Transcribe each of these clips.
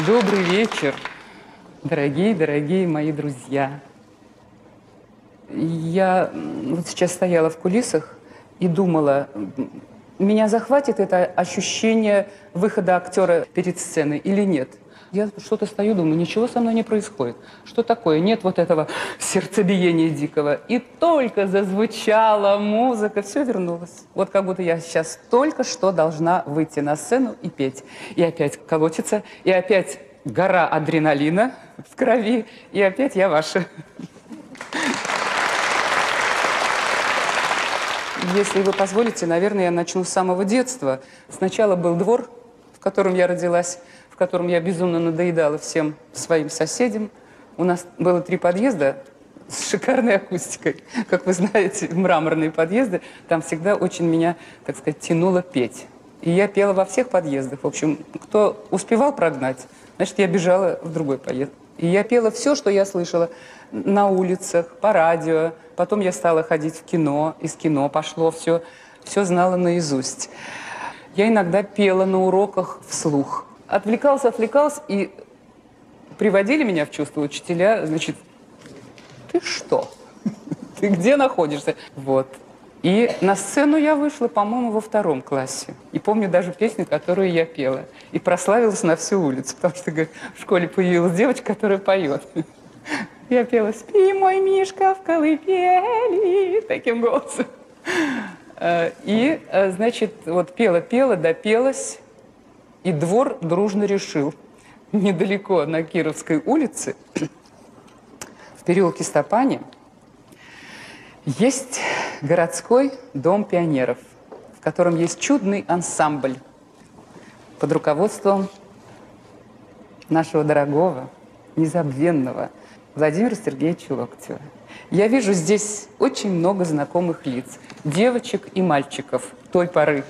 Добрый вечер, дорогие мои друзья. Я вот сейчас стояла в кулисах и думала, меня захватит это ощущение выхода актера перед сценой или нет. Я что-то стою, думаю, ничего со мной не происходит. Что такое? Нет вот этого сердцебиения дикого. И только зазвучала музыка, все вернулось. Вот как будто я сейчас только что должна выйти на сцену и петь. И опять колотится, и опять гора адреналина в крови, и опять я ваша. Если вы позволите, наверное, я начну с самого детства. Сначала был двор, в котором я родилась, в котором я безумно надоедала всем своим соседям. У нас было 3 подъезда с шикарной акустикой. Как вы знаете, мраморные подъезды, там всегда очень меня, так сказать, тянуло петь. И я пела во всех подъездах. В общем, кто успевал прогнать, значит, я бежала в другой подъезд. И я пела все, что я слышала на улицах, по радио. Потом я стала ходить в кино, из кино пошло все знала наизусть. Я иногда пела на уроках вслух. Отвлекалась, и приводили меня в чувство учителя, значит, ты что? Ты где находишься? Вот. И на сцену я вышла, по-моему, во 2 классе. И помню даже песню, которую я пела. И прославилась на всю улицу, потому что говорит, в школе появилась девочка, которая поет. Я пела «Спи, мой Мишка, в колыбели» таким голосом. И, значит, вот пела, допелась, и двор дружно решил. Недалеко на Кировской улице, в переулке Стопани, есть городской дом пионеров, в котором есть чудный ансамбль под руководством нашего дорогого, незабвенного Владимира Сергеевича Локтева. Я вижу здесь очень много знакомых лиц, девочек и мальчиков той поры.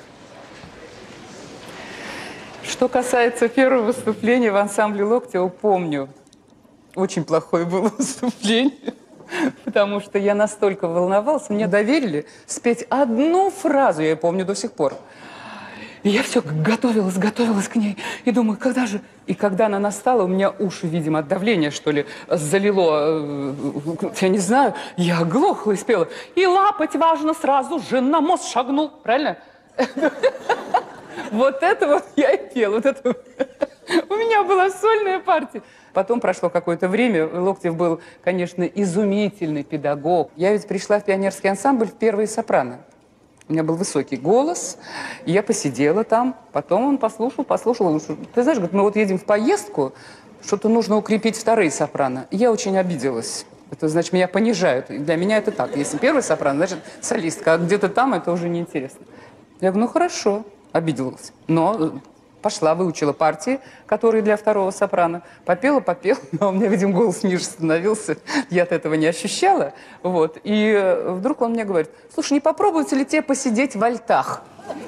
Что касается первого выступления в ансамбле Локтева, помню, очень плохое было выступление, потому что я настолько волновалась, мне доверили спеть одну фразу, я ее помню до сих пор. И я все готовилась к ней. И думаю, когда же? И когда она настала, у меня уши, видимо, от давления, что ли, залило. Я не знаю, я оглохла и спела. И лапать важно сразу же на мост шагнул. Правильно? Вот это вот я и пела. Вот это. У меня была сольная партия. Потом прошло какое-то время. Локтев был, конечно, изумительный педагог. Я ведь пришла в пионерский ансамбль в первые сопрано. У меня был высокий голос, и я посидела там. Потом он послушал. Он говорит, ты знаешь, говорит, мы вот едем в поездку, что-то нужно укрепить 2 сопрано. И я очень обиделась. Это значит, меня понижают. И для меня это так. Если 1 сопрано, значит, солистка. А где-то там это уже неинтересно. Я говорю, ну хорошо, обиделась. Но пошла, выучила партии, которые для 2 сопрано. Попела, но у меня, видимо, голос ниже становился. Я от этого не ощущала. Вот. И вдруг он мне говорит, слушай, не попробуйте ли тебе посидеть в альтах?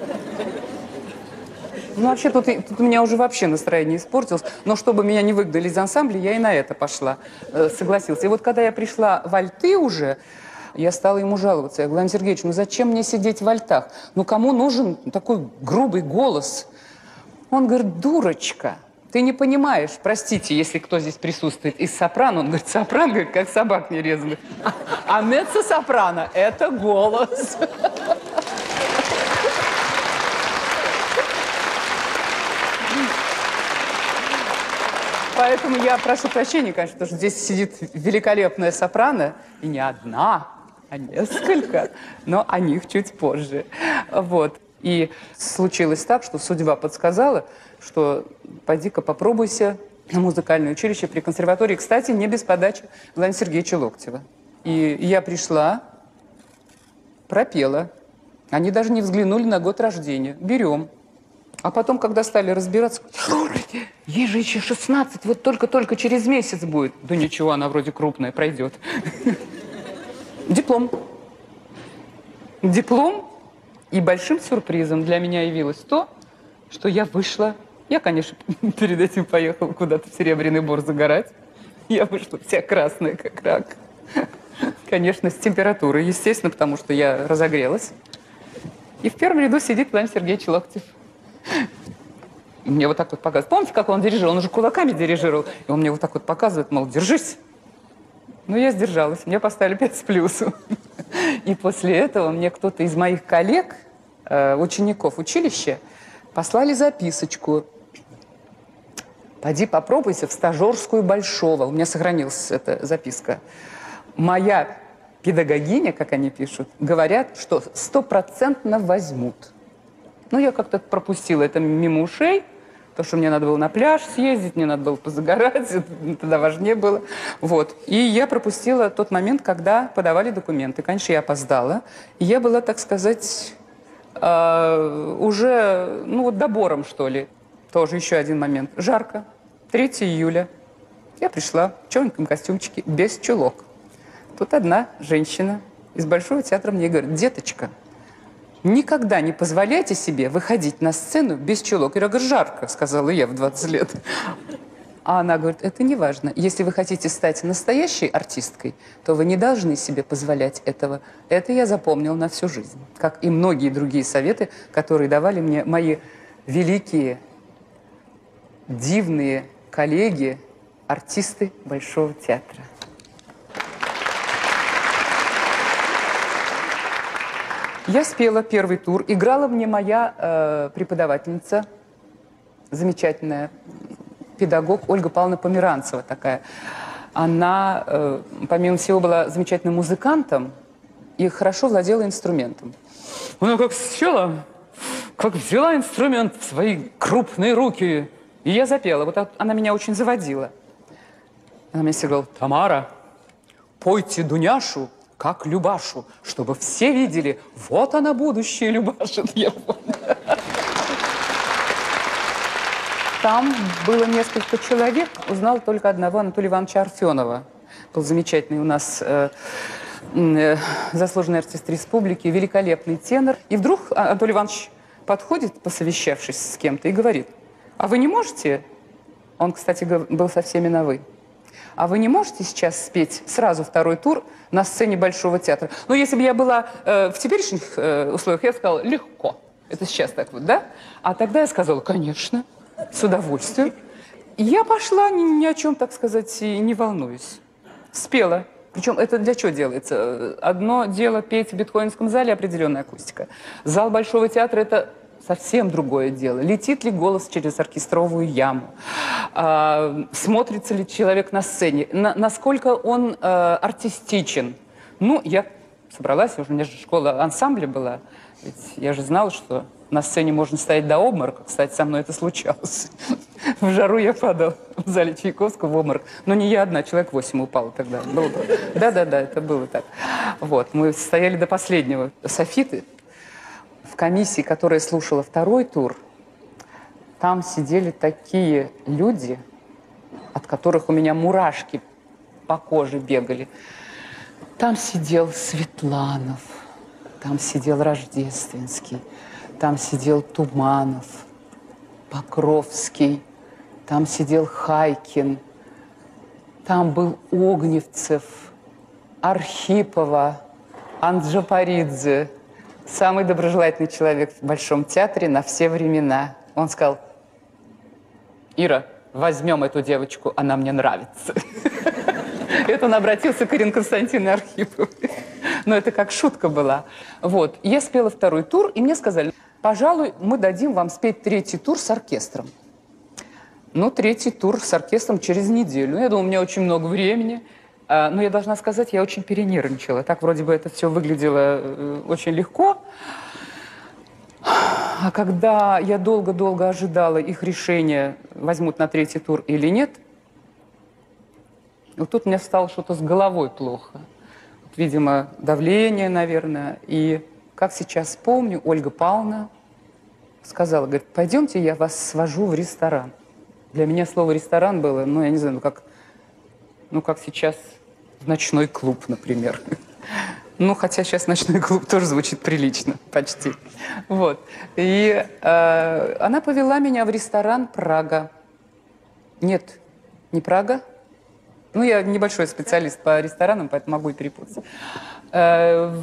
Ну, вообще, тут у меня уже вообще настроение испортилось. Но чтобы меня не выгнали из ансамбля, я и на это пошла. Согласился. И вот когда я пришла в альты уже, я стала ему жаловаться. Я говорю, Владимир Сергеевич, ну зачем мне сидеть в альтах? Ну, кому нужен такой грубый голос? Он говорит, дурочка, ты не понимаешь, простите, если кто здесь присутствует из сопрано. Он говорит, сопрано, говорит, как собак нерезанных. А меццо-сопрано – это голос. Поэтому я прошу прощения, конечно, потому что здесь сидит великолепная сопрано, и не одна, а несколько, но о них чуть позже. Вот. И случилось так, что судьба подсказала, что пойди-ка попробуйся на музыкальное училище при консерватории. Кстати, не без подачи Владимира Сергеевича Локтева. И я пришла, пропела. Они даже не взглянули на год рождения. Берем. А потом, когда стали разбираться, слушайте, ей же еще 16, вот только-только через месяц будет. Да ничего, она вроде крупная, пройдет. Диплом. И большим сюрпризом для меня явилось то, что я вышла. Я, конечно, перед этим поехала куда-то в Серебряный Бор загорать. Я вышла вся красная, как рак. Конечно, с температурой, естественно, потому что я разогрелась. И в первом ряду сидит Владимир Сергеевич Локтев. мне вот так вот показывает. Помните, как он дирижировал? Он уже кулаками дирижировал. И он мне вот так вот показывает, мол, держись. Ну, я сдержалась. Мне поставили 5 с плюсом. И после этого мне кто-то из моих коллег, учеников училища, послали записочку. «Пойди попробуйся в стажерскую Большого». У меня сохранилась эта записка. Моя педагогиня, как они пишут, говорят, что 100% возьмут. Ну, я как-то пропустила это мимо ушей, потому что мне надо было на пляж съездить, мне надо было позагорать, тогда важнее было. Вот. И я пропустила тот момент, когда подавали документы. Конечно, я опоздала. И я была, так сказать, уже, ну, вот добором, что ли. Тоже еще один момент. Жарко. 3 июля. Я пришла в черненьком костюмчике, без чулок. Тут одна женщина из Большого театра мне говорит: деточка, никогда не позволяйте себе выходить на сцену без чулок. Я говорю: жарко, сказала я в 20 лет. А она говорит: это не важно. Если вы хотите стать настоящей артисткой, то вы не должны себе позволять этого. Это я запомнила на всю жизнь. Как и многие другие советы, которые давали мне мои великие, дивные коллеги, артисты Большого театра. Я спела первый тур. Играла мне моя преподавательница, замечательная педагог Ольга Павловна Померанцева такая. Она, помимо всего, была замечательным музыкантом и хорошо владела инструментом. Она как села, как взяла инструмент в свои крупные руки, и я запела. Вот она меня очень заводила. Она мне всегда говорила: Тамара, пойте Дуняшу, как Любашу, чтобы все видели, вот она будущее Любаша. Я помню. Там было несколько человек, узнал только одного, Анатолия Ивановича Арфенова. Был замечательный у нас заслуженный артист республики, великолепный тенор. И вдруг Анатолий Иванович подходит, посовещавшись с кем-то, и говорит: а вы не можете, он, кстати, был со всеми на «вы», а вы не можете сейчас спеть сразу второй тур на сцене Большого театра? Ну, если бы я была в теперешних условиях, я сказала: легко. Это сейчас так вот, да? А тогда я сказала: конечно, с удовольствием. И я пошла, ни о чем, так сказать, и не волнуюсь. Спела. Причем это для чего делается? Одно дело петь в Бетховенском зале, определенная акустика. Зал Большого театра – это совсем другое дело. Летит ли голос через оркестровую яму? Смотрится ли человек на сцене? Насколько он артистичен? Ну, я собралась, у меня же школа ансамбля была. Ведь я же знала, что на сцене можно стоять до обморока. Кстати, со мной это случалось. В жару я падала в зале Чайковского в обморок. Но не я одна, человек 8 упало тогда. Да-да-да, это было так. Вот, мы стояли до последнего. Софиты в комиссии, которая слушала второй тур, там сидели такие люди, от которых у меня мурашки по коже бегали. Там сидел Светланов, там сидел Рождественский, там сидел Туманов, Покровский, там сидел Хайкин, там был Огневцев, Архипова, Анджапаридзе. Самый доброжелательный человек в Большом театре на все времена. Он сказал: Ира, возьмем эту девочку, она мне нравится. Это он обратился к Ирине Константиновне Архиповой. Но это как шутка была. Вот. Я спела второй тур, и мне сказали: пожалуй, мы дадим вам спеть третий тур с оркестром. Ну, третий тур с оркестром через неделю. Я думала, у меня очень много времени. Но я должна сказать, я очень перенервничала. Так вроде бы это все выглядело очень легко. А когда я долго-долго ожидала их решения, возьмут на третий тур или нет, вот тут мне стало что-то с головой плохо. Вот, видимо, давление, наверное. И, как сейчас помню, Ольга Павловна сказала, говорит: пойдемте, я вас свожу в ресторан. Для меня слово «ресторан» было, ну, я не знаю, как сейчас ночной клуб, например. Ну, хотя сейчас ночной клуб тоже звучит прилично, почти. Вот. И она повела меня в ресторан «Прага». Нет, не Прага. Ну, я небольшой специалист по ресторанам, поэтому могу и перепутать. В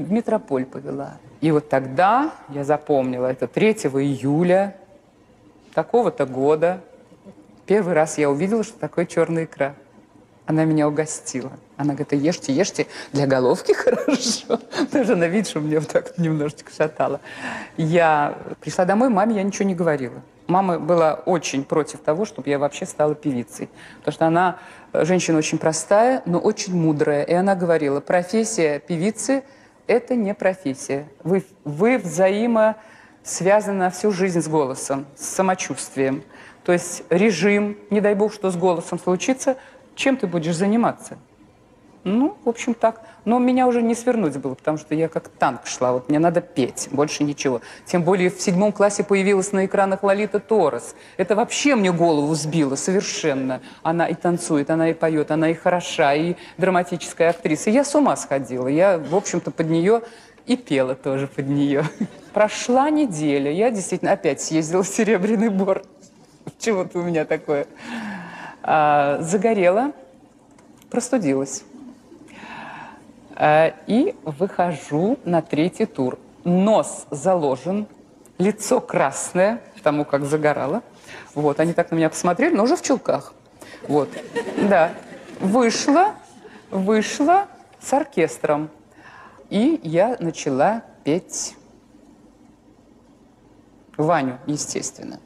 «Метрополь» повела. И вот тогда я запомнила, это 3 июля такого-то года первый раз я увидела, что такое черная икра. Она меня угостила. Она говорит: ешьте, ешьте, для головки хорошо. Даже она видит, что меня вот так немножечко шатало. Я пришла домой, маме я ничего не говорила. Мама была очень против того, чтобы я вообще стала певицей. Потому что она женщина очень простая, но очень мудрая. И она говорила: профессия певицы – это не профессия. Вы взаимосвязаны на всю жизнь с голосом, с самочувствием. То есть режим, не дай бог, что с голосом случится, чем ты будешь заниматься? Ну, в общем, так. Но меня уже не свернуть было, потому что я как танк шла. Вот мне надо петь, больше ничего. Тем более в 7 классе появилась на экранах Лолита Торрес. Это вообще мне голову сбило совершенно. Она и танцует, она и поет, она и хороша, и драматическая актриса. Я с ума сходила. Я, в общем-то, под нее и пела тоже под нее. Прошла неделя. Я действительно опять съездила в Серебряный Бор. Чего-то у меня такое. Загорела, простудилась. И выхожу на 3-й тур. Нос заложен, лицо красное, потому как загорало. Вот, они так на меня посмотрели, но уже в чулках. Вот, да. Вышла с оркестром. И я начала петь Ваню, естественно.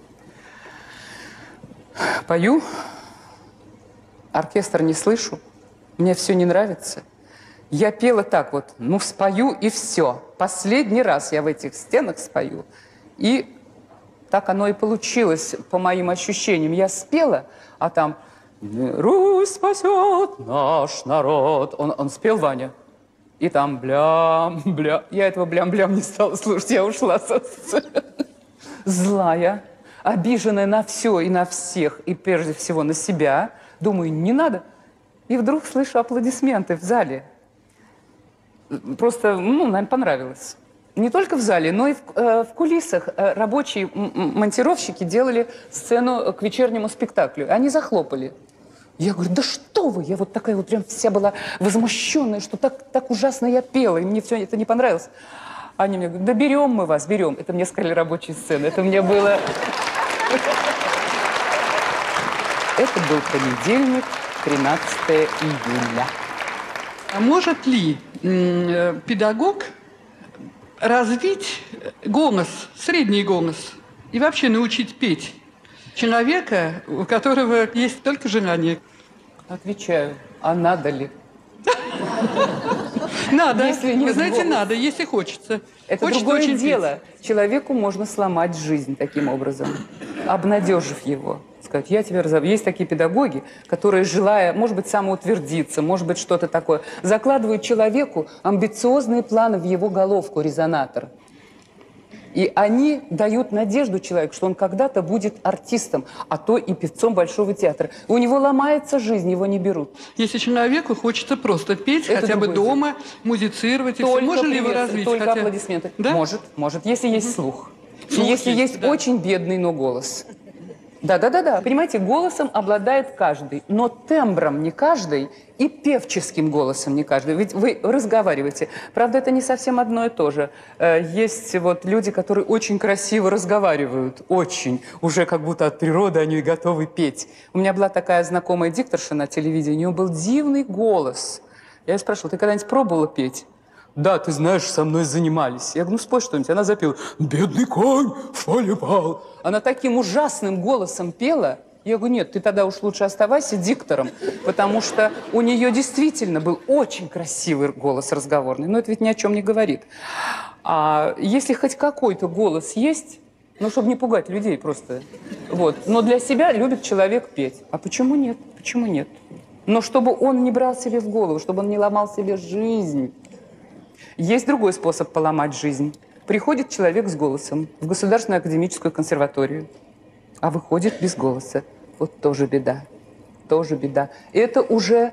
Пою, оркестр не слышу, мне все не нравится. Я пела так вот, ну, спою и все. Последний раз я в этих стенах спою. И так оно и получилось, по моим ощущениям. Я спела, а там «Русь спасет наш народ». Он спел, Ваня. И там блям-бля. Я этого блям-блям не стала слушать, я ушла со сцены. Злая, обиженная на все и на всех, и прежде всего на себя. Думаю, не надо. И вдруг слышу аплодисменты в зале. Просто, ну, наверное, понравилось. Не только в зале, но и в кулисах рабочие монтировщики делали сцену к вечернему спектаклю. Они захлопали. Я говорю: да что вы! Я вот такая вот прям вся была возмущенная, что так ужасно я пела, и мне все это не понравилось. Они мне говорят: да берем мы вас, берем. Это мне сказали рабочие сцены. Это мне было... Это был понедельник, 13 июля. А может ли педагог развить голос, средний голос, и вообще научить петь человека, у которого есть только желание? Отвечаю: а надо ли? Надо, Если вы нет знаете, голоса. надо, если хочется. Это Хочется другое очень дело. Человеку можно сломать жизнь таким образом, обнадежив его. Сказать: я тебя разобью. Есть такие педагоги, которые, желая, может быть, самоутвердиться, может быть, что-то такое, закладывают человеку амбициозные планы в его головку, резонатор. И они дают надежду человеку, что он когда-то будет артистом, а то и певцом Большого театра. У него ломается жизнь, его не берут. Если человеку хочется просто петь, Это хотя бы другое дома, музицировать, и все, можно ли его развить? Только хотя... аплодисменты. Да? Может, если есть слух. И Слух если есть да. очень бедный, но голос. Да. Понимаете, голосом обладает каждый, но тембром не каждый и певческим голосом не каждый. Ведь вы разговариваете. Правда, это не совсем одно и то же. Есть вот люди, которые очень красиво разговаривают, очень. Уже как будто от природы они готовы петь. У меня была такая знакомая дикторша на телевидении, у нее был дивный голос. Я ее спрашивала: ты когда-нибудь пробовала петь? Да, ты знаешь, со мной занимались. Я говорю: ну спой что-нибудь. Она запела: бедный конь в поле пал. Она таким ужасным голосом пела. Я говорю: нет, ты тогда уж лучше оставайся диктором, потому что у нее действительно был очень красивый голос разговорный. Но это ведь ни о чем не говорит. А если хоть какой-то голос есть, ну, чтобы не пугать людей просто. Вот. Но для себя любит человек петь. А почему нет? Почему нет? Но чтобы он не брал себе в голову, чтобы он не ломал себе жизнь. Есть другой способ поломать жизнь. Приходит человек с голосом в Государственную академическую консерваторию, а выходит без голоса. Вот тоже беда. Тоже беда. Это уже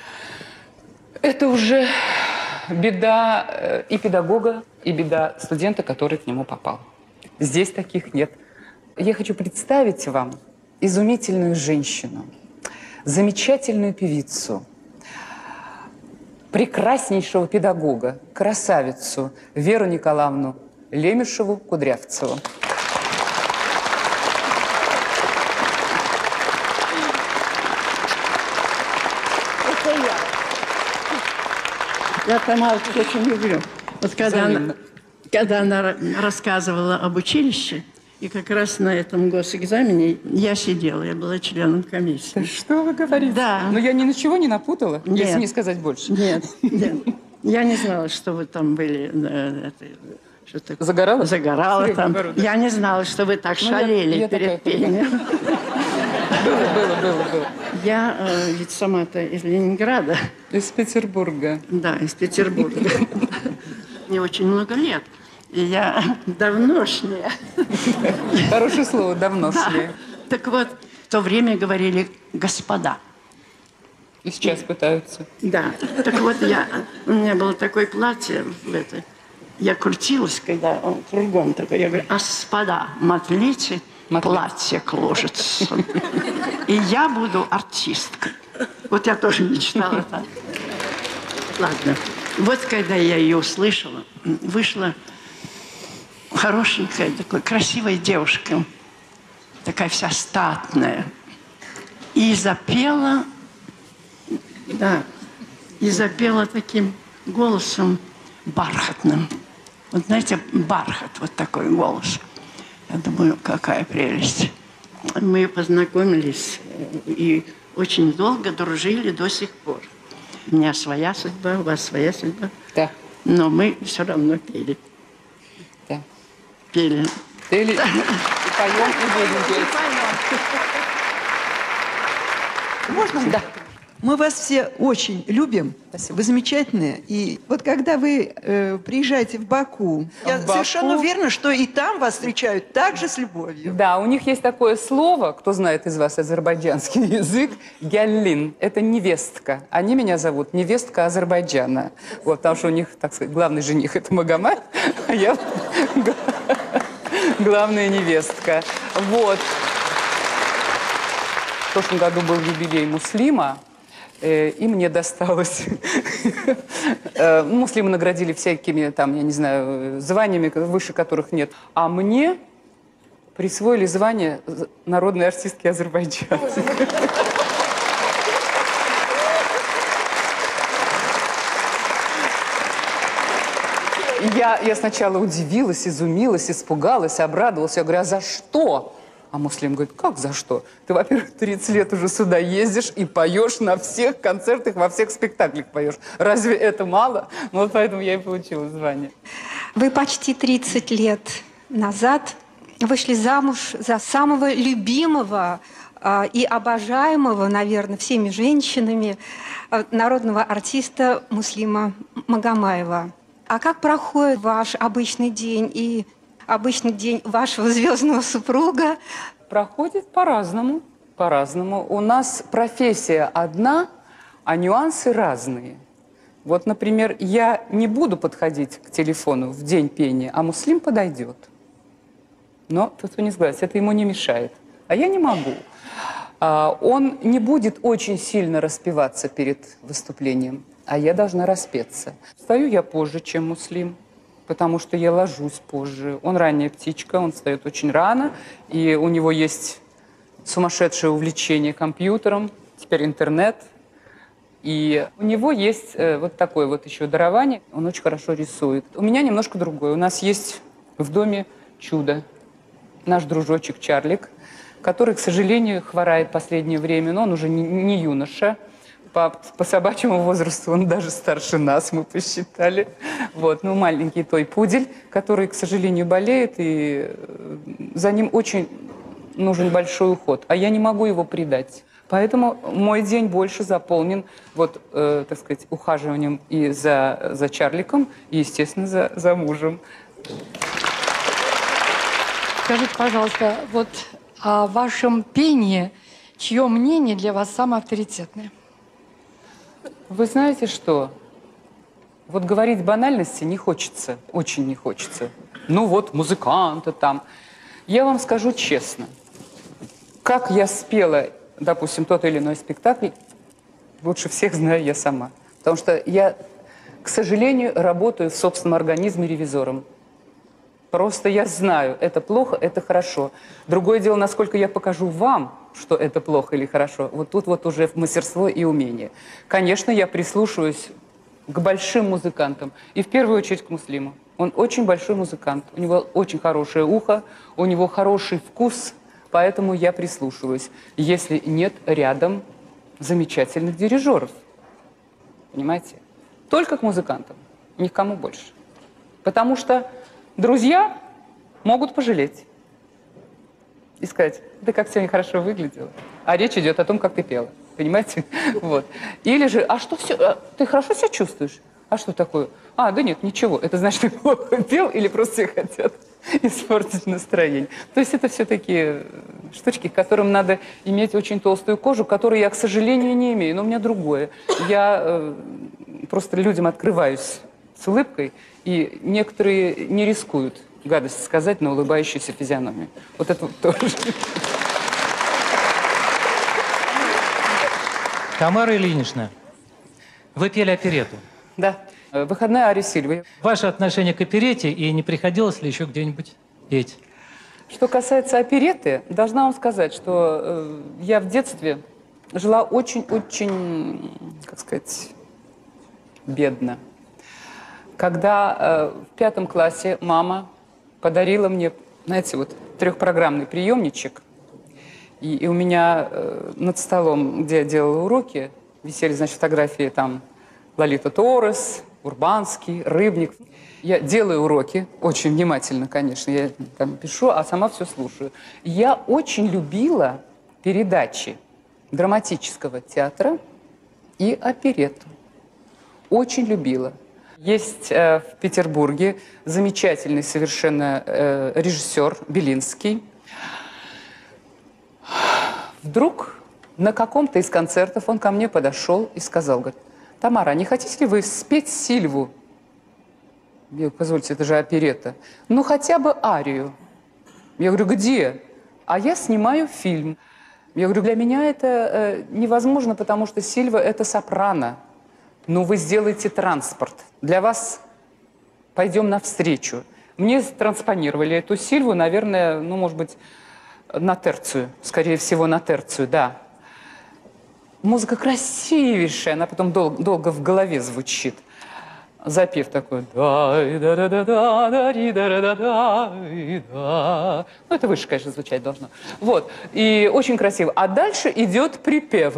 беда и педагога, и беда студента, который к нему попал. Здесь таких нет. Я хочу представить вам изумительную женщину, замечательную певицу, прекраснейшего педагога, красавицу Веру Николаевну Лемешеву-Кудрявцеву. Я Тамару очень люблю. Вот когда она рассказывала об училище, и как раз на этом госэкзамене я сидела, я была членом комиссии. Что вы говорите? Да. Но я ничего не напутала, Нет. если не сказать больше. Нет, нет. Я не знала, что вы там были. Загорала? Загорала там. Я не знала, что вы так шалели я перед такая, пением. Было. Я ведь сама-то из Ленинграда. Из Петербурга. Да, из Петербурга. Мне очень много лет. И я давношняя. Хорошее слово, давношняя. Так вот, в то время говорили «господа». И сейчас пытаются. Да. Так вот, у меня было такое платье, я крутилась, когда он кругом такой. Я говорю: «Господа, мотлите платье к лужице. И я буду артисткой». Вот я тоже мечтала так. Ладно. Вот когда я ее услышала, вышла хорошенькая, такой красивая девушка, такая вся статная, и запела, и запела таким голосом бархатным. Вот знаете, бархат, вот такой голос. Я думаю, какая прелесть. Мы познакомились и очень долго дружили до сих пор. У меня своя судьба, у вас своя судьба. Да. Но мы все равно пели. Да. Пели. Пели и поем, и будем петь. Можно? Да. Мы вас все очень любим. Спасибо. Вы замечательные. И вот когда вы приезжаете в Баку, я совершенно уверена, что и там вас встречают также с любовью. Да, у них есть такое слово, кто знает из вас азербайджанский язык, гяллин. Это невестка. Они меня зовут невестка Азербайджана. Вот, потому что у них, так сказать, главный жених – это Магомед, а я главная невестка. Вот. В прошлом году был юбилей Муслима, и мне досталось. Муслимы наградили всякими, там, я не знаю, званиями, выше которых нет. А мне присвоили звание народной артистки Азербайджана. Я сначала удивилась, изумилась, испугалась, обрадовалась. Я говорю: а за что? А Муслим говорит: как за что? Ты, во-первых, 30 лет уже сюда ездишь и поешь на всех концертах, во всех спектаклях поешь. Разве это мало? Ну, вот поэтому я и получила звание. Вы почти 30 лет назад вышли замуж за самого любимого и обожаемого, наверное, всеми женщинами народного артиста Муслима Магомаева. А как проходит ваш обычный день и обычный день вашего звездного супруга? Проходит по-разному. По-разному. У нас профессия одна, а нюансы разные. Вот, например, я не буду подходить к телефону в день пения, а Муслим подойдет. Но тут вы не сглазите, это ему не мешает. А я не могу. Он не будет очень сильно распеваться перед выступлением, а я должна распеться. Встаю я позже, чем Муслим, потому что я ложусь позже. Он ранняя птичка, он встает очень рано, и у него есть сумасшедшее увлечение компьютером, теперь интернет. И у него есть вот такое вот еще дарование, он очень хорошо рисует. У меня немножко другое. У нас есть в доме чудо, наш дружочек Чарлик, который, к сожалению, хворает в последнее время, но он уже не юноша. По собачьему возрасту он даже старше нас, мы посчитали. Вот. Ну, маленький той пудель, который, к сожалению, болеет, и за ним очень нужен большой уход. А я не могу его предать. Поэтому мой день больше заполнен, вот, так сказать, ухаживанием и за Чарликом, и, естественно, за мужем. Скажите, пожалуйста, вот о вашем пении, чье мнение для вас самое авторитетное? Вы знаете что? Вот говорить банальности не хочется, очень не хочется. Ну вот, музыканты там. Я вам скажу честно, как я спела, допустим, тот или иной спектакль, лучше всех знаю я сама. Потому что я, к сожалению, работаю в собственном организме ревизором. Просто я знаю, это плохо, это хорошо. Другое дело, насколько я покажу вам, что это плохо или хорошо. Вот тут вот уже мастерство и умение. Конечно, я прислушиваюсь к большим музыкантам. И в первую очередь к Муслиму. Он очень большой музыкант. У него очень хорошее ухо, у него хороший вкус, поэтому я прислушиваюсь. Если нет рядом замечательных дирижеров. Понимаете? Только к музыкантам, никому больше. Потому что друзья могут пожалеть и сказать: да как сегодня хорошо выглядело. А речь идет о том, как ты пела. Понимаете? Вот. Или же: а что все, ты хорошо себя чувствуешь? А что такое? А, да нет, ничего. Это значит, ты плохо пел или просто все хотят испортить настроение. То есть это все такие штучки, к которым надо иметь очень толстую кожу, которую я, к сожалению, не имею. Но у меня другое. Я просто людям открываюсь с улыбкой, и некоторые не рискуют гадость сказать на улыбающуюся физиономию. Вот это вот тоже. Тамара Ильинична, вы пели оперетту. Да. Выходная Ария Сильвы. Ваше отношение к оперетте, и не приходилось ли еще где-нибудь петь? Что касается оперетты, должна вам сказать, что я в детстве жила очень-очень, как сказать, бедно. Когда в 5 классе мама подарила мне, знаете, вот трехпрограммный приемничек, и у меня над столом, где я делала уроки, висели, значит, фотографии там Лолита Торрес, Урбанский, Рыбник. Я делаю уроки, очень внимательно, конечно, я там пишу, а сама все слушаю. Я очень любила передачи драматического театра и оперетту. Очень любила. Есть в Петербурге замечательный совершенно режиссер Белинский. Вдруг на каком-то из концертов он ко мне подошел и сказал, говорит: Тамара, не хотите ли вы спеть Сильву? Я говорю: позвольте, это же оперетта. Ну, хотя бы арию. Я говорю: где? А я снимаю фильм. Я говорю: для меня это невозможно, потому что Сильва – это сопрано. Ну, вы сделаете транспорт. Для вас пойдем навстречу. Мне транспонировали эту Сильву, наверное, ну, может быть, на терцию. Скорее всего, на терцию, да. Музыка красивейшая, она потом долго в голове звучит. Запев такой. Ну, это выше, конечно, звучать должно. Вот. И очень красиво. А дальше идет припев.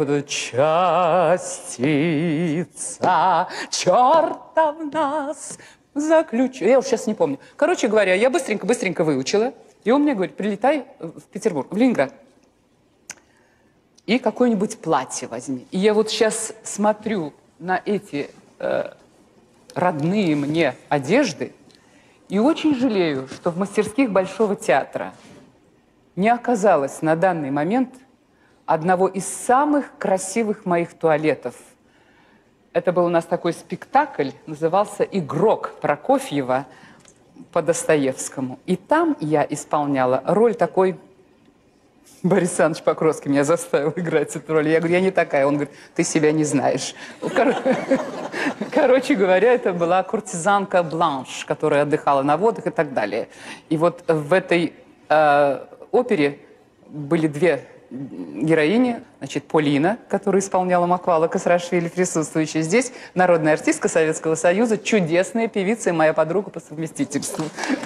Частица черта в нас заключена. Я уж сейчас не помню. Короче говоря, я быстренько выучила. И он мне говорит: прилетай в Петербург, в Ленинград. И какое-нибудь платье возьми. И я вот сейчас смотрю на эти родные мне одежды и очень жалею, что в мастерских Большого театра не оказалось на данный момент одного из самых красивых моих туалетов. Это был у нас такой спектакль, назывался «Игрок» Прокофьева по Достоевскому. И там я исполняла роль такой... Борис Александрович Покровский меня заставил играть эту роль. Я говорю: я не такая. Он говорит: ты себя не знаешь. Короче говоря, это была куртизанка Бланш, которая отдыхала на водах и так далее. И вот в этой опере были две героини. Значит, Полина, которая исполняла Маквала Касрашвили, присутствующая здесь, народная артистка Советского Союза, чудесная певица и моя подруга по совместительству.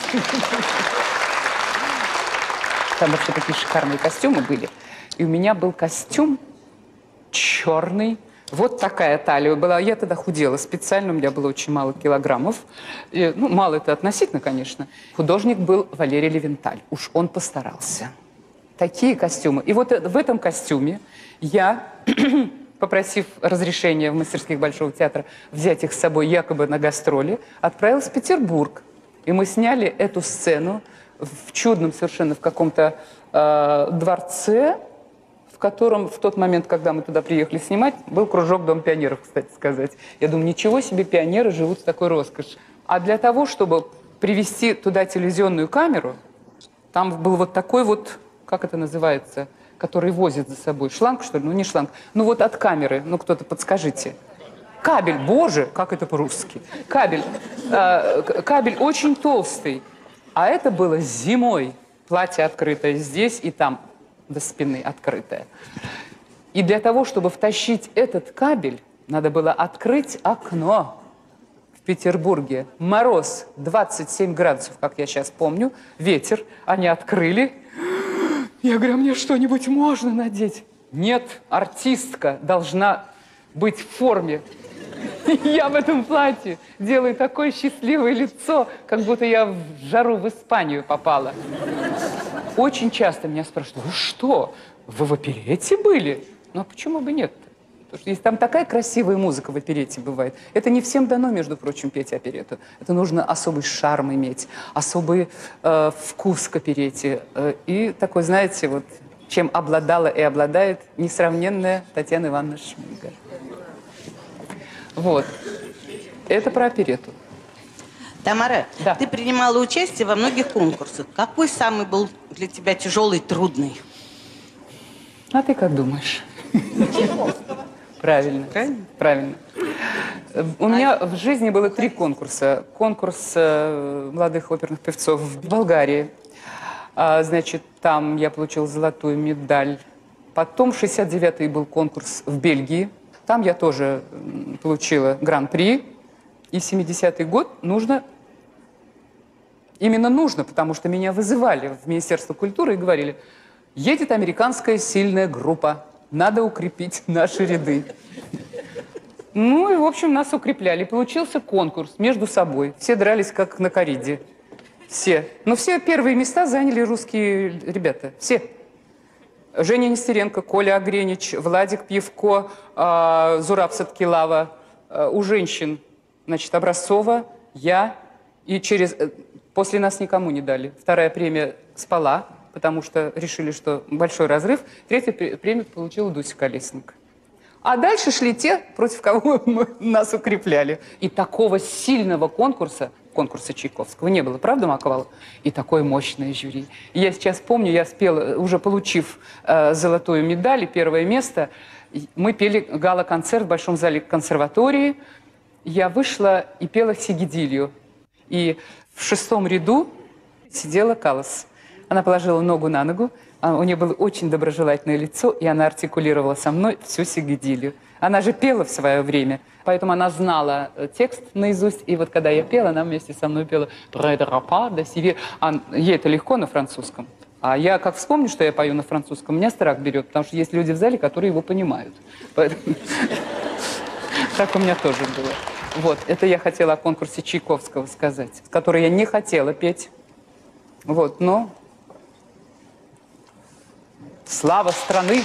Там вообще такие шикарные костюмы были. И у меня был костюм черный. Вот такая талия была. Я тогда худела специально, у меня было очень мало килограммов. И, ну, мало это относительно, конечно. Художник был Валерий Левенталь. Уж он постарался. Такие костюмы. И вот в этом костюме я, попросив разрешения в мастерских Большого театра взять их с собой якобы на гастроли, отправилась в Петербург. И мы сняли эту сцену в чудном совершенно, в каком-то дворце, в котором в тот момент, когда мы туда приехали снимать, был кружок Дом пионеров, кстати сказать. Я думаю, ничего себе, пионеры живут с такой роскошью. А для того, чтобы привезти туда телевизионную камеру, там был вот такой вот, как это называется, который возит за собой, шланг, что ли? Ну, не шланг. Ну, вот от камеры, ну, кто-то подскажите. Кабель, боже, как это по-русски. Кабель. Кабель очень толстый. А это было зимой. Платье открытое здесь и там, до спины открытое. И для того, чтобы втащить этот кабель, надо было открыть окно. В Петербурге мороз 27 градусов, как я сейчас помню, ветер. Они открыли. Я говорю, а мне что-нибудь можно надеть? Нет, артистка должна быть в форме. Я в этом платье делаю такое счастливое лицо, как будто я в жару в Испанию попала. Очень часто меня спрашивают, вы что, вы в оперете были? Ну, а почему бы нет? Потому что есть там такая красивая музыка в оперете бывает. Это не всем дано, между прочим, петь оперету. Это нужно особый шарм иметь, особый вкус к оперете. И такой, знаете, вот чем обладала и обладает несравненная Татьяна Ивановна Шмига. Вот. Это про оперету. Тамара, да. Ты принимала участие во многих конкурсах. Какой самый был для тебя тяжелый, трудный? А ты как думаешь? Правильно. Правильно. У меня в жизни было 3 конкурса. Конкурс молодых оперных певцов в Болгарии. Значит, там я получила золотую медаль. Потом 69-й был конкурс в Бельгии. Там я тоже получила гран-при. И 70-й год именно нужно, потому что меня вызывали в Министерство культуры и говорили, едет американская сильная группа, надо укрепить наши ряды. Ну и, в общем, нас укрепляли. Получился конкурс между собой. Все дрались, как на кориде. Все. Но все первые места заняли русские ребята. Все. Женя Нестеренко, Коля Огренич, Владик Пьевко, Зураб Саткилава. У женщин, значит, Образцова, я. И после нас никому не дали. 2-я премия спала, потому что решили, что большой разрыв. 3-я премия получила Дуся Колесник. А дальше шли те, против кого мы нас укрепляли. И такого сильного конкурса Чайковского не было. Правда, Маковала? И такое мощное жюри. И я сейчас помню, я спела, уже получив золотую медаль и 1-е место, мы пели гала-концерт в Большом зале консерватории. Я вышла и пела Сигидилью. И в 6-м ряду сидела Каллас. Она положила ногу на ногу, у нее было очень доброжелательное лицо, и она артикулировала со мной всю Сигидилью. Она же пела в свое время, поэтому она знала текст наизусть, и вот когда я пела, она вместе со мной пела ей это легко на французском. А я как вспомню, что я пою на французском, меня страх берет, потому что есть люди в зале, которые его понимают. Так у меня тоже было. Вот, это я хотела о конкурсе Чайковского сказать, который я не хотела петь. Вот, но слава страны.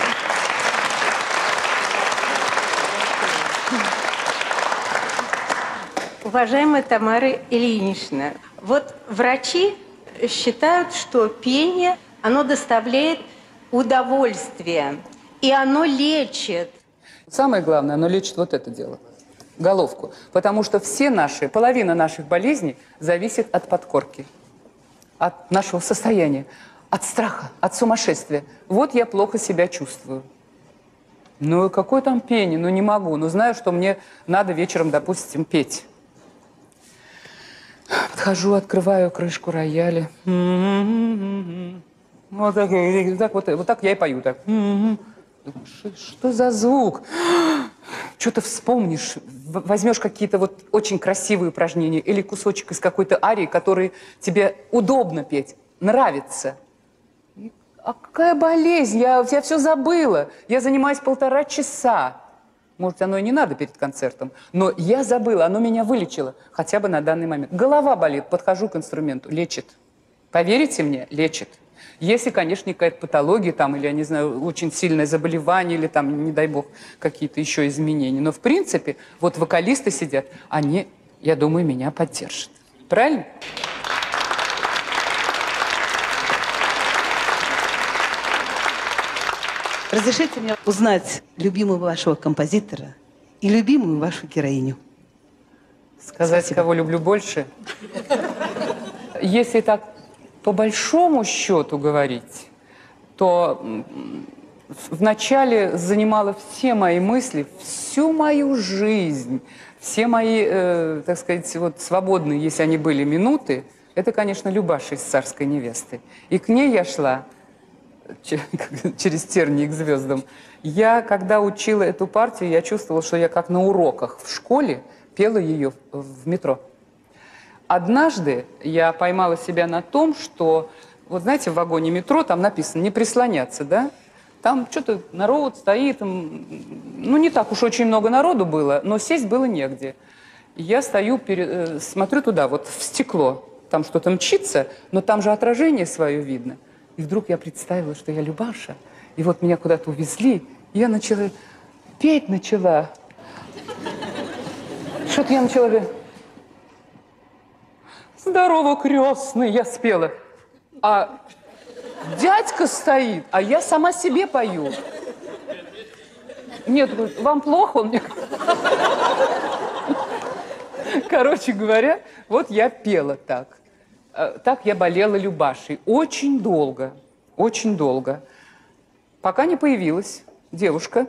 Уважаемая Тамара Ильинична, вот врачи считают, что пение, оно доставляет удовольствие, и оно лечит. Самое главное, оно лечит вот это дело, головку. Потому что половина наших болезней зависит от подкорки, от нашего состояния, от страха, от сумасшествия. Вот я плохо себя чувствую. Ну, какое там пение? Ну, не могу. Ну, знаю, что мне надо вечером, допустим, петь. Подхожу, открываю крышку рояля. Вот так я и пою. Так. Что за звук? Что-то вспомнишь, возьмешь какие-то вот очень красивые упражнения или кусочек из какой-то арии, который тебе удобно петь, нравится. А какая болезнь? Я все забыла. Я занимаюсь 1,5 часа. Может, оно и не надо перед концертом. Но я забыла, оно меня вылечило. Хотя бы на данный момент. Голова болит, подхожу к инструменту, лечит. Поверите мне, лечит. Если, конечно, какая-то патология, там, или, я не знаю, очень сильное заболевание, или там, не дай бог, какие-то еще изменения. Но, в принципе, вот вокалисты сидят, они, я думаю, меня поддержат. Правильно? Разрешите мне узнать любимого вашего композитора и любимую вашу героиню. Сказать, Спасибо. Кого люблю больше? Если так по большому счету говорить, то вначале занимала все мои мысли, всю мою жизнь, все мои, так сказать, вот свободные, если они были, минуты, Это, конечно, Любаша из «Царской невесты». И к ней я шла через тернии к звездам. Я, когда учила эту партию, я чувствовала, что я как на уроках в школе пела ее в метро. Однажды я поймала себя на том, что, вот знаете, в вагоне метро там написано «не прислоняться», да? Там что-то народ стоит, ну не так уж очень много народу было, но сесть было негде. Я стою, смотрю туда, вот в стекло, там что-то мчится, но там же отражение свое видно. И вдруг я представила, что я Любаша, и вот меня куда-то увезли, и я начала, петь начала. Что-то я начала... «Здорово, крестный», я спела. А дядька стоит, а я сама себе пою. Нет, говорит, вам плохо? Он мне... Короче говоря, вот я пела так. Так я болела Любашей. Очень долго, очень долго. Пока не появилась девушка.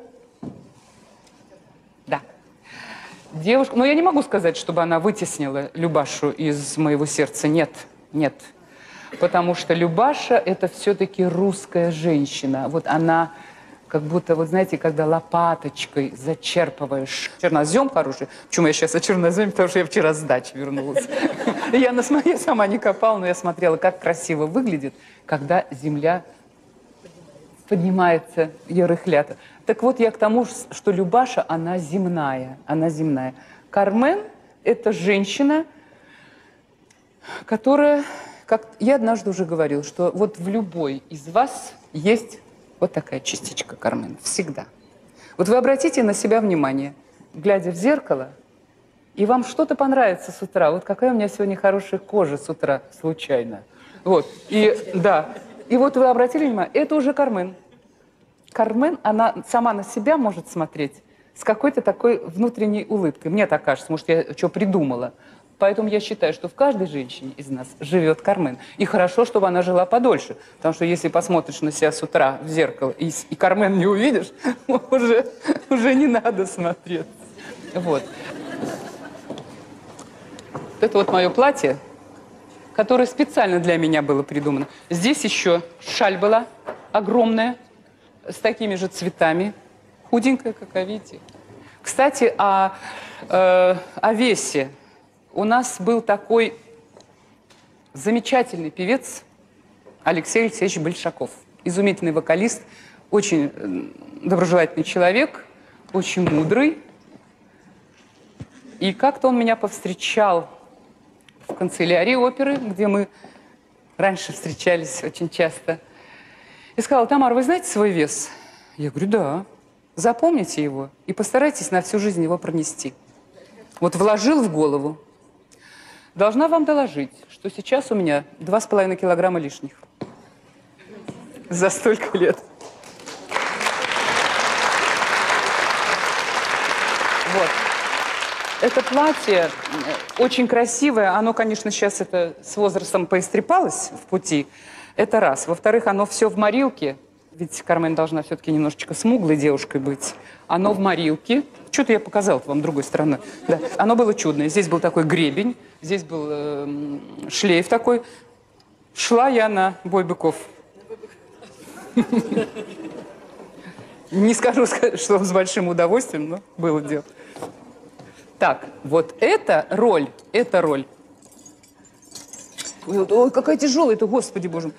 Да. Девушка, но я не могу сказать, чтобы она вытеснила Любашу из моего сердца. Нет, нет. Потому что Любаша – это все-таки русская женщина. Вот она как будто, вот знаете, когда лопаточкой зачерпываешь. Чернозем хороший. Почему я сейчас о черноземе? Потому что я вчера с дачи вернулась. Я сама не копала, но я смотрела, как красиво выглядит, когда земля поднимается, ее рыхлят. Так вот, я к тому, что Любаша, она земная. Она земная. Кармен – это женщина, которая, как я однажды уже говорила, что вот в любой из вас есть вот такая частичка Кармен. Всегда. Вот вы обратите на себя внимание, глядя в зеркало, и вам что-то понравится с утра. Вот какая у меня сегодня хорошая кожа с утра, случайно. Вот. И да. И вот вы обратили внимание, это уже Кармен. Кармен, она сама на себя может смотреть с какой-то такой внутренней улыбкой. Мне так кажется, может, я что придумала. Поэтому я считаю, что в каждой женщине из нас живет Кармен. И хорошо, чтобы она жила подольше. Потому что если посмотришь на себя с утра в зеркало и Кармен не увидишь, уже не надо смотреть. Вот. Это вот мое платье, которое специально для меня было придумано. Здесь еще шаль была огромная, с такими же цветами. Худенькая, какая, видите. Кстати, о весе. У нас был такой замечательный певец Алексей Алексеевич Большаков. Изумительный вокалист, очень доброжелательный человек, очень мудрый. И как-то он меня повстречал в канцелярии оперы, где мы раньше встречались очень часто. И сказал: Тамара, вы знаете свой вес? Я говорю: да. Запомните его и постарайтесь на всю жизнь его пронести. Вот вложил в голову. Должна вам доложить, что сейчас у меня 2,5 килограмма лишних. За столько лет. Вот. Это платье очень красивое. Оно, конечно, сейчас это с возрастом поистрепалось в пути. Это раз. Во-вторых, оно все в морилке. Ведь Кармен должна все-таки немножечко смуглой девушкой быть. Оно в морилке. Что-то я показала вам другой стороной. Да. Оно было чудное. Здесь был такой гребень, здесь был шлейф такой. Шла я на бой быков. Не скажу, что с большим удовольствием, но было дело. Так, вот эта роль. Ой, какая тяжелая-то, Господи Боже.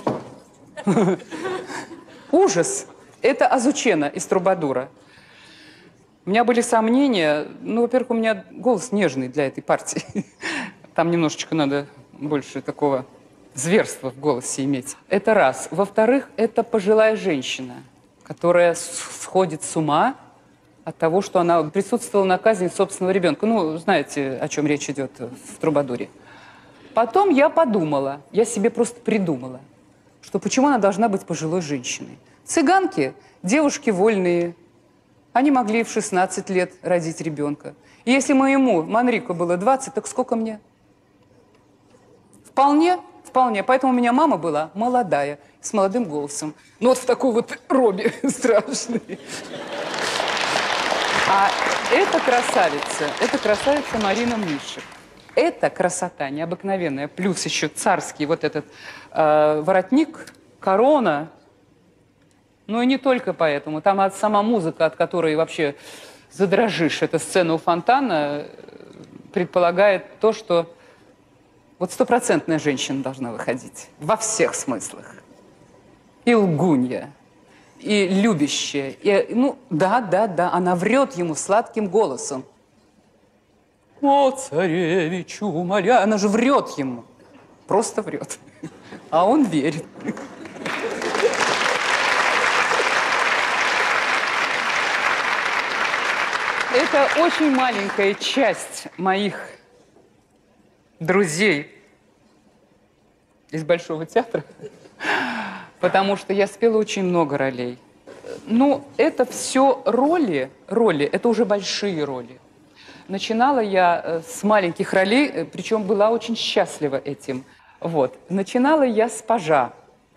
Ужас. Это Азучена из Трубадура. У меня были сомнения. Ну, во-первых, у меня голос нежный для этой партии. Там немножечко надо больше такого зверства в голосе иметь. Это раз. Во-вторых, это пожилая женщина, которая сходит с ума от того, что она присутствовала на казни собственного ребенка. Ну, знаете, о чем речь идет в Трубадуре. Потом я подумала, я себе просто придумала, что почему она должна быть пожилой женщиной. Цыганки, девушки вольные, они могли в 16 лет родить ребенка. И если моему Манрико было 20, так сколько мне? Вполне, вполне. Поэтому у меня мама была молодая, с молодым голосом. Ну вот в такой вот робе страшной. А это красавица Марина Мишек. эта красота необыкновенная, плюс еще царский вот этот воротник, корона. Ну и не только поэтому. Там сама музыка, от которой вообще задрожишь. Эта сцена у фонтана предполагает то, что вот стопроцентная женщина должна выходить. Во всех смыслах. И лгунья, и любящая. И, ну, да, она врет ему сладким голосом. О, царевичу, умоляю. Она же врет ему. Просто врет. А он верит. Это очень маленькая часть моих друзей из Большого театра, потому что я спела очень много ролей. Ну, это все роли, это уже большие роли. Начинала я с маленьких ролей, причем была очень счастлива этим. Вот. Начинала я с пажа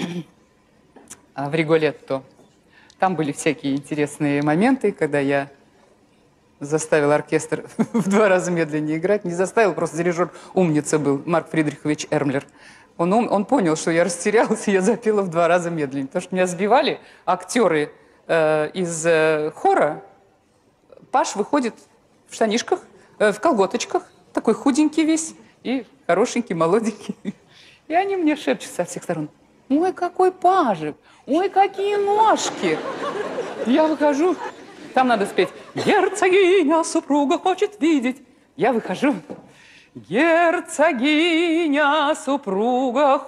в Риголетто. Там были всякие интересные моменты, когда я заставил оркестр в 2 раза медленнее играть. Не заставил, просто дирижер умница был, Марк Фридрихович Эрмлер. Он понял, что я растерялась, и я запела в 2 раза медленнее. Потому что меня сбивали актеры из хора. Паш выходит в штанишках, в колготочках, такой худенький весь, и хорошенький, молоденький. И они мне шепчут со всех сторон: ой, какой пажик, ой, какие ножки. Я выхожу, там надо спеть: герцогиня супруга хочет видеть. Я выхожу: герцогиня супруга.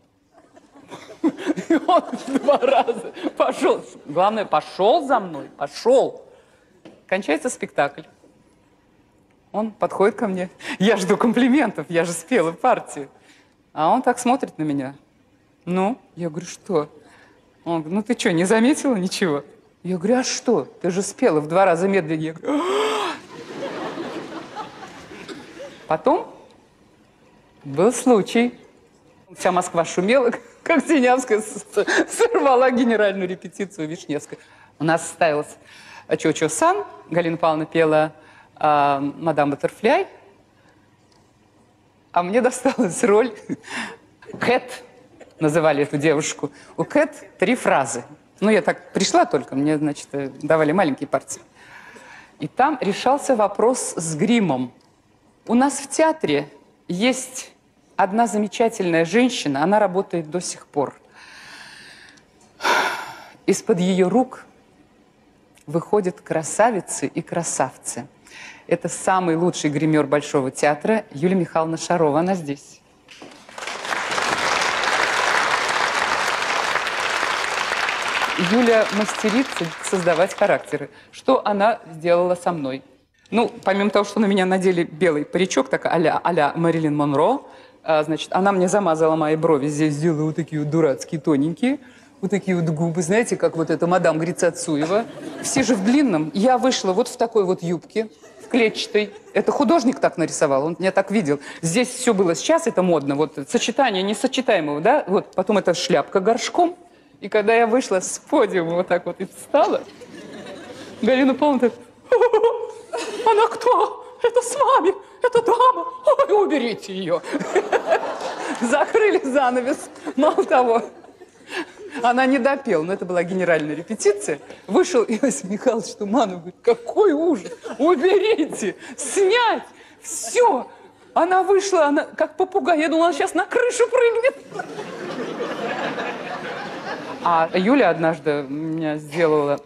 И он 2 раза пошел. Главное, пошел за мной, пошел. Кончается спектакль. Он подходит ко мне. Я жду комплиментов, я же спела партию. А он так смотрит на меня. Ну, я говорю, что? Он говорит, ну ты что, не заметила ничего? Я говорю, а что? Ты же спела в 2 раза медленнее. Я говорю, потом был случай. Вся Москва шумела, как Синявская сорвала генеральную репетицию Вишневской. У нас ставилась Чо-Чо Сан, Галина Павловна пела «Мадам Баттерфляй», а мне досталась роль Кэт, называли эту девушку. У Кэт 3 фразы. Ну, я так пришла только, мне, значит, давали маленькие партии. И там решался вопрос с гримом. У нас в театре есть одна замечательная женщина, она работает до сих пор. Из-под ее рук выходят красавицы и красавцы. Это самый лучший гример Большого театра Юлия Михайловна Шарова. Она здесь. Юля мастерит создавать характеры. Что она сделала со мной? Ну, помимо того, что на меня надели белый паричок, так а-ля Мэрилин Монро, значит, она мне замазала мои брови. Здесь сделала вот такие вот дурацкие, тоненькие. Вот такие вот губы, знаете, как вот эта мадам Грицацуева. Все же в длинном. Я вышла вот в такой вот юбке, в клетчатой. Это художник так нарисовал, он меня так видел. Здесь все было сейчас, это модно. Вот сочетание несочетаемого, да? Вот потом эта шляпка горшком. И когда я вышла с подиума вот так вот и встала, Галина Павловна так: она кто? Это с вами, это дама. Ой, уберите ее. Закрыли занавес. Мало того, она не допела, но это была генеральная репетиция. Вышел Иосиф Михайлович Туманов, говорит, какой ужас, уберите, снять, все. Она вышла, она как попугай, я думала, она сейчас на крышу прыгнет. А Юля однажды меня сделала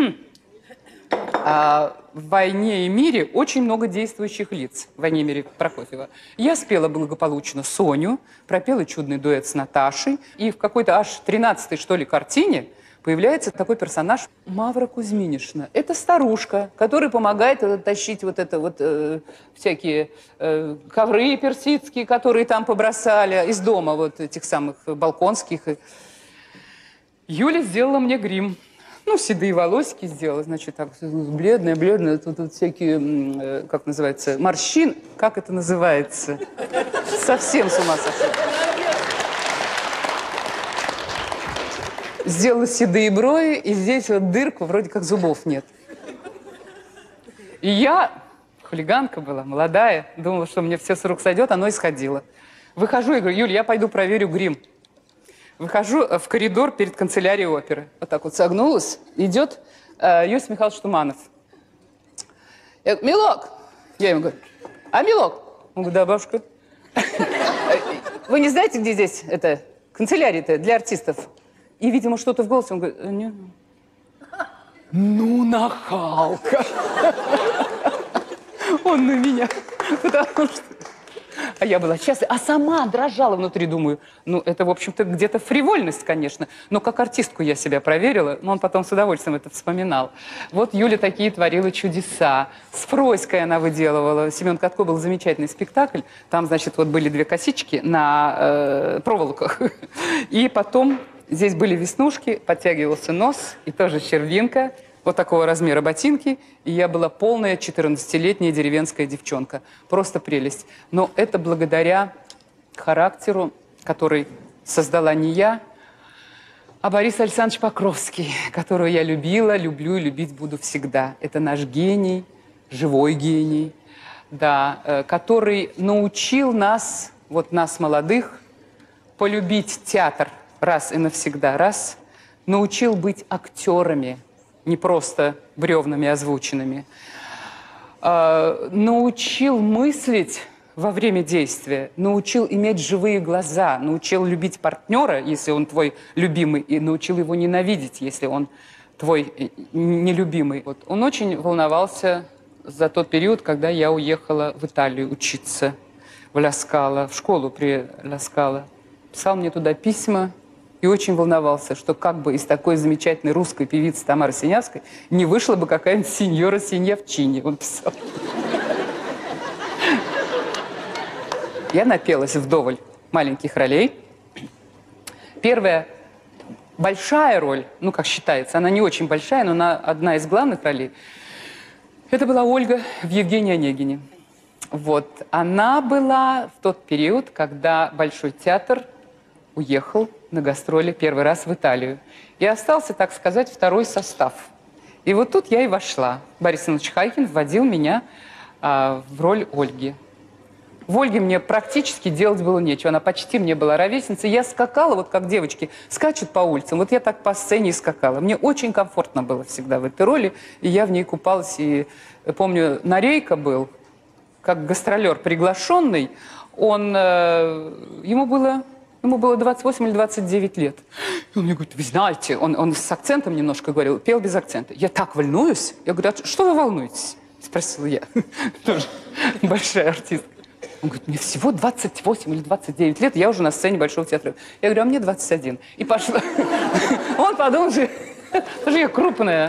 в «Войне и мире» очень много действующих лиц. В «Войне и мире» Прокофьева. Я спела благополучно Соню, пропела чудный дуэт с Наташей. И в какой-то аж 13-й, что ли, картине появляется такой персонаж Мавра Кузьминишна. Это старушка, которая помогает тащить вот это вот всякие ковры персидские, которые там побросали из дома, вот этих самых балконских. Юля сделала мне грим. Ну, седые волосики сделала, значит, так, бледная, тут всякие, как называется, морщин, как это называется? Совсем с ума сошла. Сделала седые брови, и здесь вот дырку, вроде как зубов нет. И я хулиганка была, молодая, думала, что мне все с рук сойдет, оно и сходило. Выхожу и говорю: Юль, я пойду проверю грим. Выхожу в коридор перед канцелярией оперы. Вот так вот согнулась, идет Иосиф Михайлович Туманов. Я говорю: Милок! Я ему говорю: а Милок? Он говорит: да, бабушка. Вы не знаете, где здесь это канцелярия-то для артистов? И, видимо, что-то в голосе. Он говорит: нет. Ну, нахалка. Он на меня. Потому что... А я была счастлива, а сама дрожала внутри, думаю, ну, это, в общем-то, где-то фривольность, конечно, но как артистку я себя проверила, но он потом с удовольствием это вспоминал. Вот Юля такие творила чудеса. С Фроськой она выделывала. Семен Катко был замечательный спектакль. Там, значит, вот были две косички на проволоках. И потом здесь были веснушки, подтягивался нос, и тоже червинка. Вот такого размера ботинки, и я была полная 14-летняя деревенская девчонка. Просто прелесть. Но это благодаря характеру, который создала не я, а Борис Александрович Покровский, которого я любила, люблю и любить буду всегда. Это наш гений, живой гений, да, который научил нас, вот нас, молодых, полюбить театр раз и навсегда, раз, научил быть актерами, не просто бревнами озвученными, научил мыслить во время действия, научил иметь живые глаза, научил любить партнера, если он твой любимый, и научил его ненавидеть, если он твой нелюбимый. Вот. Он очень волновался за тот период, когда я уехала в Италию учиться в Ля Скала, в школу при Ля Скала. Писал мне туда письма, и очень волновался, что как бы из такой замечательной русской певицы Тамары Синявской не вышла бы какая-нибудь сеньора Синявчини, он писал. Я напелась вдоволь маленьких ролей. Первая большая роль, ну, как считается, она не очень большая, но она одна из главных ролей, это была Ольга в «Евгении Онегине». Вот. Она была в тот период, когда Большой театр уехал на гастроли первый раз в Италию. И остался, так сказать, второй состав. И вот тут я и вошла. Борис Иванович Хайкин вводил меня в роль Ольги. В Ольге мне практически делать было нечего. Она почти мне была ровесницей. Я скакала, вот как девочки скачут по улицам. Вот я так по сцене и скакала. Мне очень комфортно было всегда в этой роли. И я в ней купалась. И помню, Нарейко был, как гастролер приглашенный. Ему было 28 или 29 лет. И он мне говорит: вы знаете, он с акцентом немножко говорил, пел без акцента. Я так волнуюсь. Я говорю: а что вы волнуетесь? Спросила я. Тоже большая артистка. Он говорит: мне всего 28 или 29 лет, я уже на сцене Большого театра. Я говорю: а мне 21. И пошла. Он подумал, что я крупная.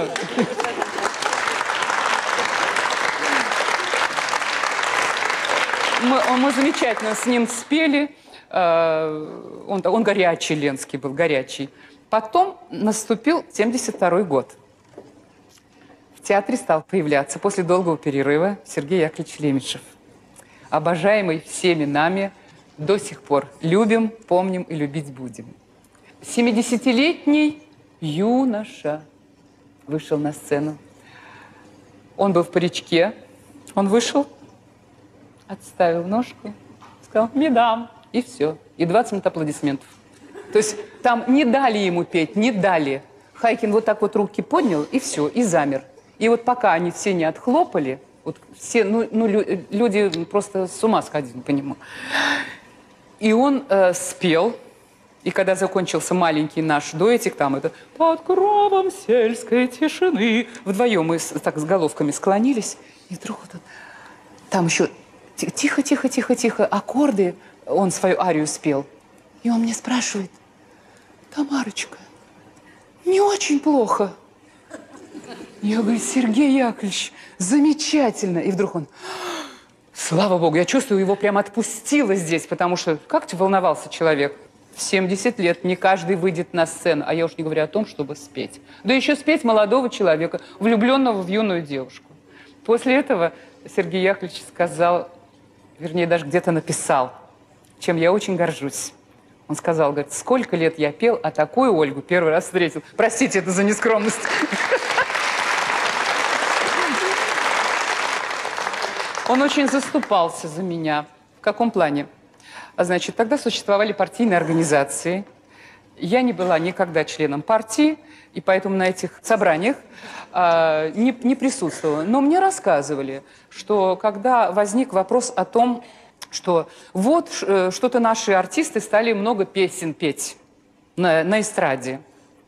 Мы замечательно с ним спели. Он горячий, Ленский был, горячий. Потом наступил 72-й год. В театре стал появляться после долгого перерыва Сергей Яковлевич Лемешев. Обожаемый всеми нами до сих пор. Любим, помним и любить будем. 70-летний юноша вышел на сцену. Он был в паричке. Он вышел, отставил ножку, сказал: «Медам». И все. И 20 минут аплодисментов. То есть там не дали ему петь, не дали. Хайкин вот так вот руки поднял, и все, и замер. И вот пока они все не отхлопали, вот все, люди просто с ума сходили по нему. И он спел, и когда закончился маленький наш дуэтик, там это «Под кровом сельской тишины», вдвоем мы так с головками склонились, и вдруг вот там еще тихо, аккорды, он свою арию спел. И он мне спрашивает: «Тамарочка, не очень плохо». Я говорю: «Сергей Яковлевич, замечательно». И вдруг он: слава богу, я чувствую, его прям отпустило здесь, потому что как волновался человек. В 70 лет не каждый выйдет на сцену, а я уж не говорю о том, чтобы спеть. Да еще спеть молодого человека, влюбленного в юную девушку. После этого Сергей Яковлевич сказал, вернее, даже где-то написал, чем я очень горжусь. Он сказал, говорит: сколько лет я пел, а такую Ольгу первый раз встретил. Простите, это за нескромность. Он очень заступался за меня. В каком плане? Значит, тогда существовали партийные организации. Я не была никогда членом партии, и поэтому на этих собраниях не присутствовала. Но мне рассказывали, что когда возник вопрос о том, что вот что-то наши артисты стали много песен петь на эстраде.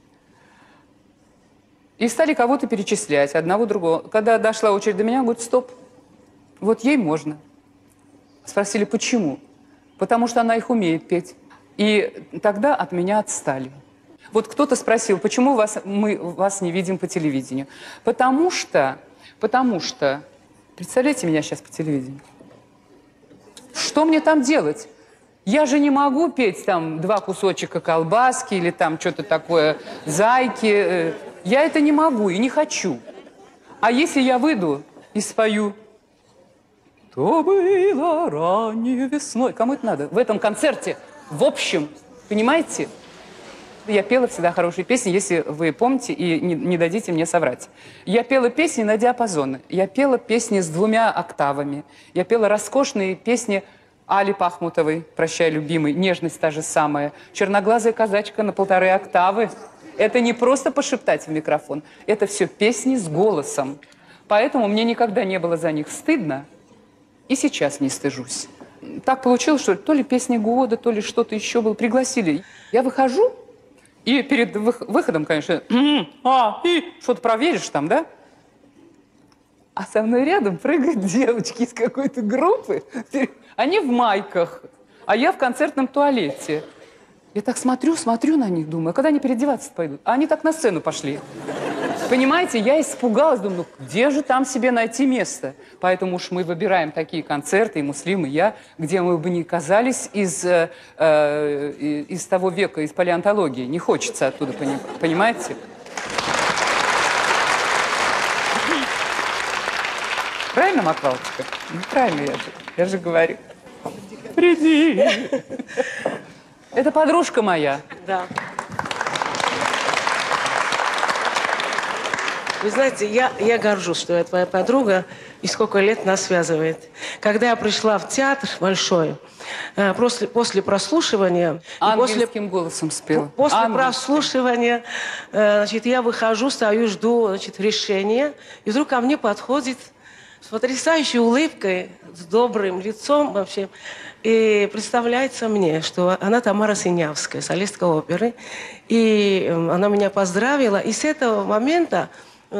И стали кого-то перечислять, одного, другого. Когда дошла очередь до меня, говорит, стоп, вот ей можно. Спросили, почему? Потому что она их умеет петь. И тогда от меня отстали. Вот кто-то спросил, почему мы вас не видим по телевидению? Потому что, представляете меня сейчас по телевидению? Что мне там делать? Я же не могу петь там 2 кусочка колбаски или там что-то такое, зайки. Я это не могу и не хочу. А если я выйду и спою, то было ранней весной. Кому это надо? В этом концерте, в общем, понимаете? Я пела всегда хорошие песни, если вы помните и не дадите мне соврать. Я пела песни на диапазоны. Я пела песни с 2 октавами. Я пела роскошные песни Али Пахмутовой, «Прощай, любимый», «Нежность» та же самая, «Черноглазая казачка» на 1,5 октавы. Это не просто пошептать в микрофон, это все песни с голосом. Поэтому мне никогда не было за них стыдно, и сейчас не стыжусь. Так получилось, что то ли песня года, то ли что-то еще было. Пригласили. Я выхожу, и перед выходом, конечно, что-то проверишь там, да? А со мной рядом прыгают девочки из какой-то группы. Они в майках, а я в концертном туалете. Я так смотрю на них, думаю, а когда они переодеваться пойдут? А они так на сцену пошли. Понимаете, я испугалась, думаю, ну где же там себе найти место? Поэтому уж мы выбираем такие концерты, и Муслим, и я, где мы бы не казались из того века, из палеонтологии. Не хочется оттуда, понимаете? Правильно, Маквалтика? Правильно я же говорю. Приди. Это подружка моя. Да. Вы знаете, я горжусь, что я твоя подруга, и сколько лет нас связывает. Когда я пришла в театр большой, после прослушивания... Ангельским голосом спела. После прослушивания, значит, я выхожу, стою, жду, значит, решения, и вдруг ко мне подходит с потрясающей улыбкой, с добрым лицом вообще, и представляется мне, что она Тамара Синявская, солистка оперы, и она меня поздравила, и с этого момента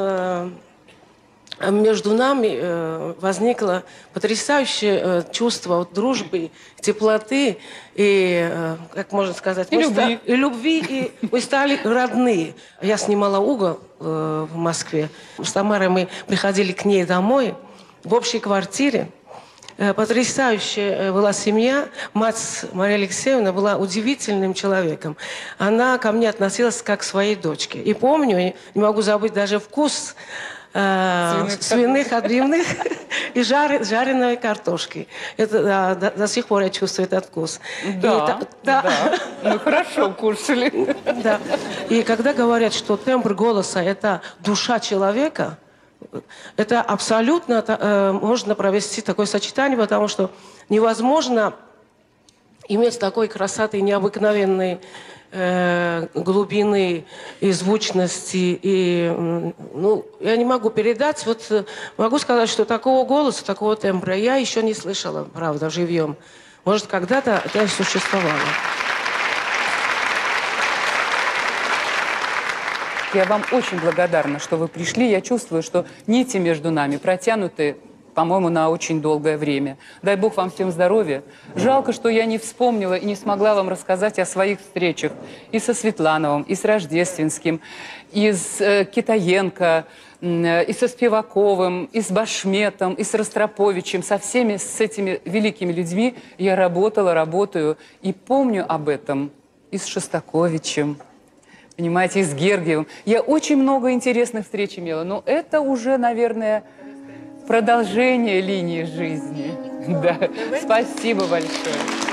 между нами возникло потрясающее чувство дружбы, теплоты и, как можно сказать, любви, и мы стали родные. Я снимала угол в Москве. С Тамарой мы приходили к ней домой в общей квартире. Потрясающая была семья. Мать Мария Алексеевна была удивительным человеком. Она ко мне относилась как к своей дочке. И помню, не могу забыть даже вкус свиных отбивных и жареной картошки. Это, до сих пор я чувствую этот вкус. Да. Мы хорошо кушали. Да. И когда говорят, что тембр голоса – это душа человека, это абсолютно можно провести такое сочетание, потому что невозможно иметь такой красоты, необыкновенной глубины и звучности. И, ну, я не могу передать. Вот могу сказать, что такого голоса, такого тембра я еще не слышала, правда, живьем. Может, когда-то это существовало. Я вам очень благодарна, что вы пришли. Я чувствую, что нити между нами протянуты, по-моему, на очень долгое время. Дай Бог вам всем здоровья. Жалко, что я не вспомнила и не смогла вам рассказать о своих встречах и со Светлановым, и с Рождественским, и с Китаенко, и со Спиваковым, и с Башметом, и с Ростроповичем. Со всеми с этими великими людьми я работаю и помню об этом. И с Шостаковичем. Понимаете, и с Гергиевым. Я очень много интересных встреч имела, но это уже, наверное, продолжение линии жизни. Да. Спасибо большое.